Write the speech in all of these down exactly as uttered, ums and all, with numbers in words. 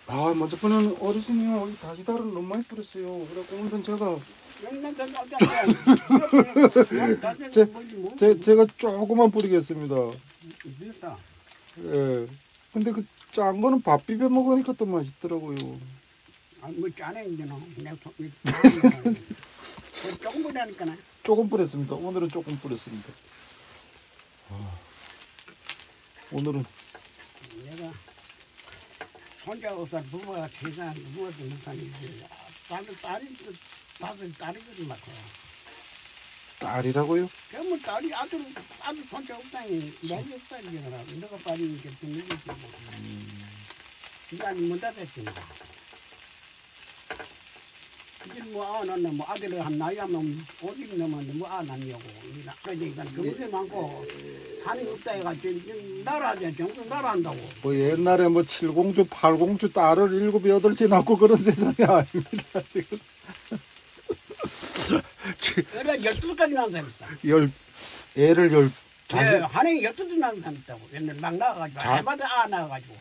아, 먼저 보는 어르신이요. 이 다시다를 너무 많이 뿌렸어요. 그래서 오늘은 제가 제, 제, 제가 조금만 뿌리겠습니다. 예. 근데 그 짠 거는 밥 비벼 먹으니까 또 맛있더라고요. 아, 뭐 짜네 이제는. 내가 조금 뿌리니까. 조금 뿌렸습니다. 오늘은 조금 뿌렸습니다. 아, 오늘은 내가 혼자 없어 부모가 세상 부모도 못하니 딸 딸이 딸이 딸이 그런 것 같아요. 딸이라고요? 그러면 딸이 아들 아들 혼자 없다니 내가 없다니잖아. 내가 딸이 이렇게 듣는 거지. 이제 못 하겠습니다. 이제 뭐안 하나 뭐 아들을 한 나이하면 오십 넘었는데 뭐안 하냐고. 그러니까 그게 많고 한이 없다 해가지고 나라죠. 정부 나라한다고. 뭐 옛날에 뭐 칠공주, 팔공주 딸을 일곱 여덟째 낳고 그런 세상이 아닙니다. 그래 열두 가지 낳은 사람 있어. 열 애를 열 예, 한해 열두 개 낳은 사람 있다고. 옛날 막 나가가지고 해마다 아 나가가지고.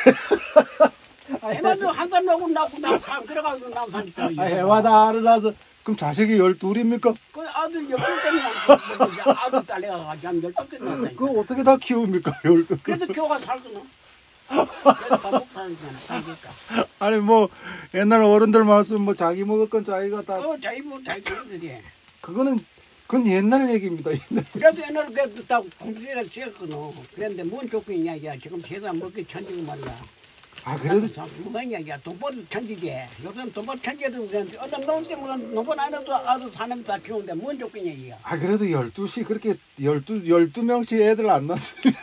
해마다 한 사람 나고 나고 나고 들어가서 낳은 사람 있다고. 아, 해마다 알을 낳아서 그럼 자식이 열둘입니까? 그 아들 열두 개 낳은 아들 딸내가 가지고 한 열두 개 낳은 사람. 그거 어떻게 다 키웁니까? 열두. 그래도 교가 살거든. 그래서 반복 사니까 살니까. 아니 뭐 옛날 어른들 말씀 뭐 자기 먹을 건 자기가 다. 어, 자기 뭐 자기 그들이. 그거는 그건 옛날 얘기입니다. 옛날. 그래도 옛날에 그래도 다 공부를 지었거든. 그런데 뭔 조건이냐 이야. 지금 세상 먹기 천지고 말이야. 아 그래도 뭐냐 이야. 돈벌이 천지지. 요즘 돈벌 천지도 그런데 어떤 농 때문에 농번 안 해도 아들 사람 다 키우는데 뭔 조건이냐 이야. 아 그래도 열두 시 그렇게 열두 열두 명씩 애들 안 낳습니다.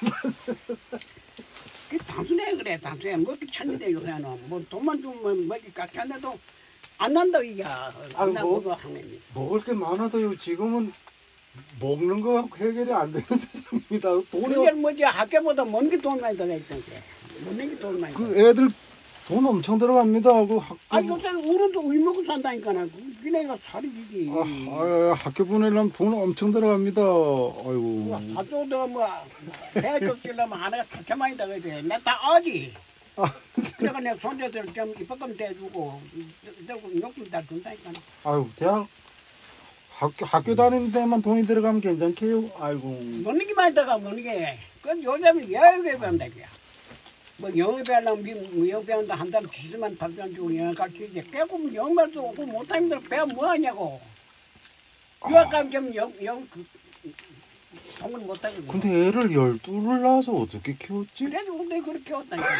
그 단순해 그래. 단순해. 먹기 천지대 요새는 뭐 돈만 주면 먹기 깎였는데도 안 난다 이게. 아이고, 나 먹어 하는 먹을 게 많아도요. 지금은 먹는 거 해결이 안 되는 세상입니다. 돈이 그게 뭐지 학교보다 먼 게 돈 많이 들어가 있던 게. 먹는 게 돈 많이. 그 애들 돈 엄청 들어갑니다. 그 학교. 아 요새 우리도 우리 먹고 산다니까. 그네가 살이 지지. 아, 아, 학교 보내려면 돈 엄청 들어갑니다. 아이고. 사줘도 뭐 대학 쓰려면 하나가 그렇게 많이 들어가야 돼. 내다 아지. 아, 그래가 내 손자들 좀 입학금 대주고 욕좀 다 준다니까. 아유 대학 학교 학교 다니는 데만 돈이 들어가면 괜찮게요. 아이고. 먹는 게 많이 들어가 먹는 게. 그건 요즘은 여행 배운다 이거야. 뭐 영어 배우려면 미 영어 배운다 한 달 기수만 받으면 주고 영어 가르치지. 깨고 영어도 오고 못하면 배워 뭐 하냐고. 유학 가면 좀 영, 영, 그, 공부를 못하거든. 근데 애를 열두를 낳아서 어떻게 키웠지? 그래도 우리 그렇게 키웠다니까.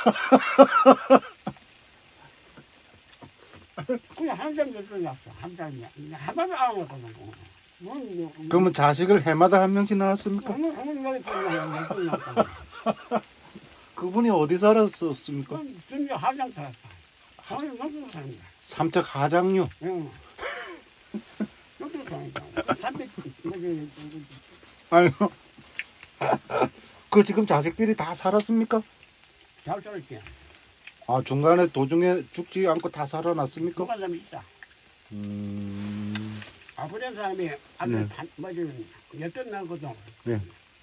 그냥 한 장 열두 낳았어. 한 장이야. 하나도 안 먹거든. 뭐, 그러면 자식을 해마다 한 명씩 낳았습니까? 어머, 어머, 여기 열두 낳았어. 그분이 어디 살았었습니까? 진짜 하장 살았어. 하장 넘는 사람이야. 삼척 하장요. 응. 넘는 사람이야. 삼백, 뭐지, 아유. 그 지금 자식들이 다 살았습니까? 잘 살았지. 아 중간에 도중에 죽지 않고 다 살아났습니까? 그런 사람이 있다. 음. 아, 그런 사람이 아들 네. 반, 뭐지, 여덟 나거든. 네.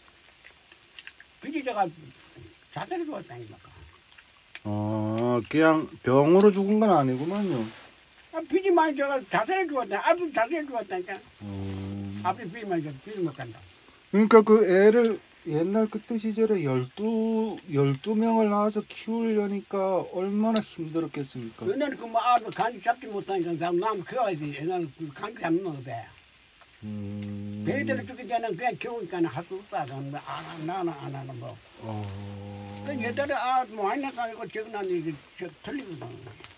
비지자가 자살이 죽었다니까. 아 그냥 병으로 죽은 건 아니구만요. 아, 비지 많이 저가 자살이 죽었다. 아들 자살이 죽었다니까. 음. 아버지 비지 많이 저 비지 못 간다. 그러니까 그 애를 옛날 그때 시절에 열두 열두 명을 낳아서 키우려니까 얼마나 힘들었겠습니까? 옛날에 그뭐 아들 간지 잡지 못하니까 남 키워야지. 옛날에 그 간지 잡는 거 배. 음. 배들을 죽기 전에 그냥 키우니까 할 수 없다. 뭐 안, 나는 안 하는 뭐. 어. 그 옛날에 아 많이 나가고 지금 난 이게 저 틀리거든.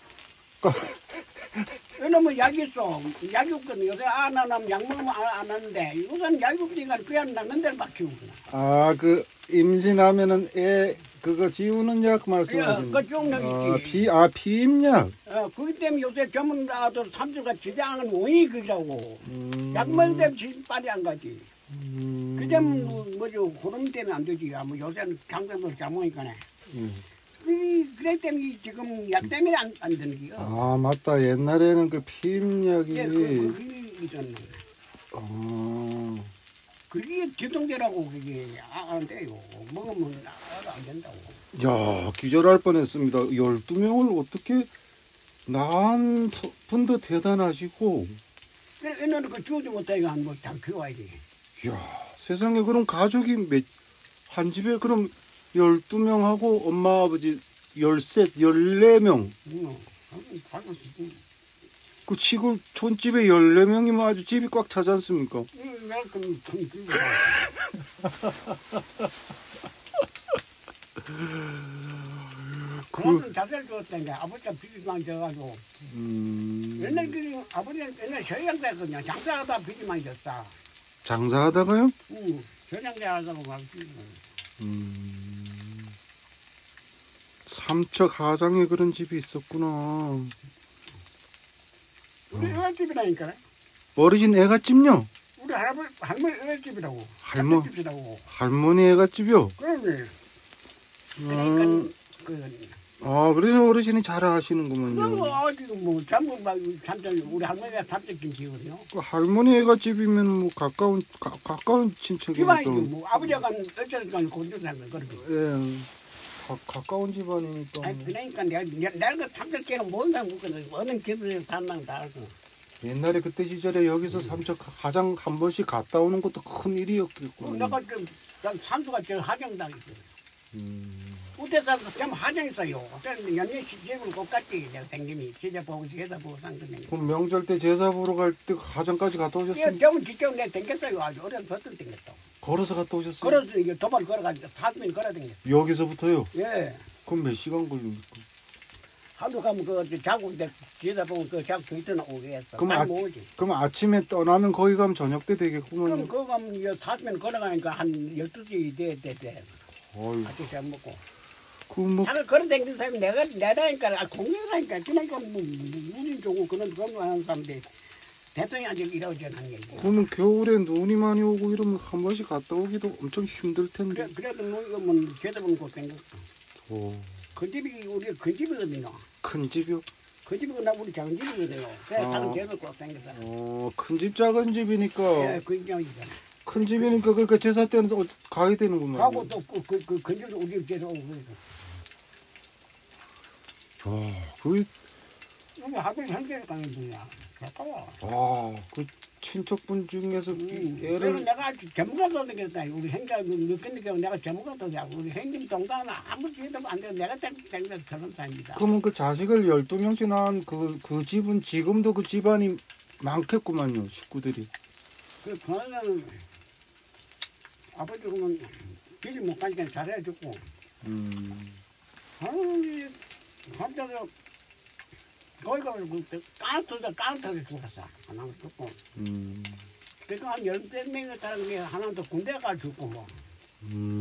왜냐면 약이 있어. 약이 없거든. 요새 아 나는 약 먹으면 안 하는데 요새는 약이 없으니까 그냥 낳는 데를 막 키우구나. 아 그 임신하면은 애 그거 지우는 약 말씀하시는 그 종력 아, 있지. 피, 아 피임약. 어, 그렇기 때문에 요새 전문 아들 삼주가 지장하는 원인이 그라고. 음. 약 먹는 데면 빨리 안 가지. 음. 그 때문에 뭐, 뭐죠 호르몬 때문에 안 되지. 아, 뭐 요새는 강변으로 잡으니까네. 음. 그 그래 때문에 지금 약 때문에 안, 안 되는 게요. 아 맞다 옛날에는 그 피임약이. 예, 그, 그, 그 있었는데. 어. 그게 지동제라고 그게 아, 안 돼요. 먹으면 아, 안 된다고. 야, 기절할 뻔했습니다. 열두 명을 어떻게 낳은 서- 분도 대단하시고. 그래 옛날에 그 죽지 못하니까 뭐다 키워야지. 야, 세상에 그럼 가족이 몇, 한 집에 그럼 열두 명하고 엄마 아버지 열셋, 열네 명. 응. 가고 싶지. 그 시골 촌집에 열네 명이면 아주 집이 꽉 차지 않습니까? 응, 내가 좀 좀. 좀 그, 그만큼 자살 줬다니까 아버지가 빚만 져가지고 음, 옛날 그 아버지는 옛날 서양대 그냥 장사하다 빚만 졌다. 장사하다가요? 응, 서양대 하다고 막 빚만. 음, 삼척 하장에 그런 집이 있었구나. 우리 어집이라니까. 어르신 애갓집요? 우리 할머니 할머니 어집이라고. 할머- 집이라고. 할머니 애갓집요? 그러네. 음, 그러니까 그. 아, 그래서 어르신이 잘 아시는구먼요. 뭐 아직 뭐 잠깐 막 삼촌 우리 할머니가 삼촌 지거든요. 그 할머니 애갓집이면 뭐 가까운 가, 가까운 친척이니까. 집안이죠. 뭐 아버지가 어쩌니까 건조사는 그러고. 예, 가, 가까운 집안이니까. 아니 그러니까 내가 내가 그 삼촌 걔는 뭔가 묻거든. 어느 집에서 산다는 다 알고. 옛날에 그때 시절에 여기서 삼척 하장 한 번씩 갔다 오는 것도 큰 그 일이었겠구나. 내가 좀 산수가 저 하정당이죠. 음, 우대사도 좀 하정했어요. 그래서 연년 시집을 꼭 갔지. 내가 댕김이 제자 보고 제자 보고 산 거네. 그럼 명절 때 제사 보러 갈 때 하장까지 갔다 이거 오셨어요? 저번 직접 내가 댕겼어요. 아주 어려운 버튼 댕겼다. 걸어서 갔다 오셨어요? 걸어서 이게 도발 걸어가지고 사슴이 걸어 댕겼어. 여기서부터요? 예. 그럼 몇 시간 걸립니까? 하루 가면 그 자고 이제 제자 보고 그 자고 있더나 오게 했어. 그럼 딱 아- 모으지. 그럼 아침에 떠나면 거기 가면 저녁 때 그럼 되겠구먼요. 그거 가면 이 사슴이 걸어가니까 한 열두 시 돼, 돼, 돼. 어이, 아직 잘 먹고. 그뭐 차를 걸어 댕기는 사람이 내가, 내라니까, 아, 공룡이라니까. 그러니까 뭐, 우린 좋고 그런 그런 하는 사람인데 대통령이 아직 이러지 않은 얘기. 그러면 겨울에 눈이 많이 오고 이러면 한 번씩 갔다 오기도 엄청 힘들 텐데. 그래, 그래도 뭐, 이거 뭐, 제대로 못 댕겼어. 오, 그 집이 우리 그 집이거든요. 큰 집이요? 그 집이고 나 우리 작은 집이거든요. 그래서 아. 사람 제대로 꼭 댕겼어. 어, 큰 집 작은 집이니까. 예, 그 입장이잖아. 큰 집이니까 그러니까 제사 때는 또 가야 되는구만. 가고 또 그, 그, 그, 근처로 우리 집에서 오고 그래서. 아, 그, 여기 하필 현재를 가는 분이야. 가까워. 아, 그 친척분 중에서 음, 그래서 애를 내가 아주 전문가도 되겠다. 우리 행자 느끼니까 내가 전문가도 되고 우리 행님 동단아 아무 짓도 안 되고 내가 땡땡 저런 사람입니다. 그러면 그 자식을 열두 명씩 낳은 그, 그 집은 지금도 그 집안이 많겠구만요, 식구들이. 그 그거는 아버지 그러면 길이 못 가니까 잘해주고 음, 아니 한자로 거기가 그 깡터서 깡터서 죽었어. 하나는 죽고 음, 그러니까 한 열댓 명의 사람이 하나도 군대 가 죽고 뭐 음.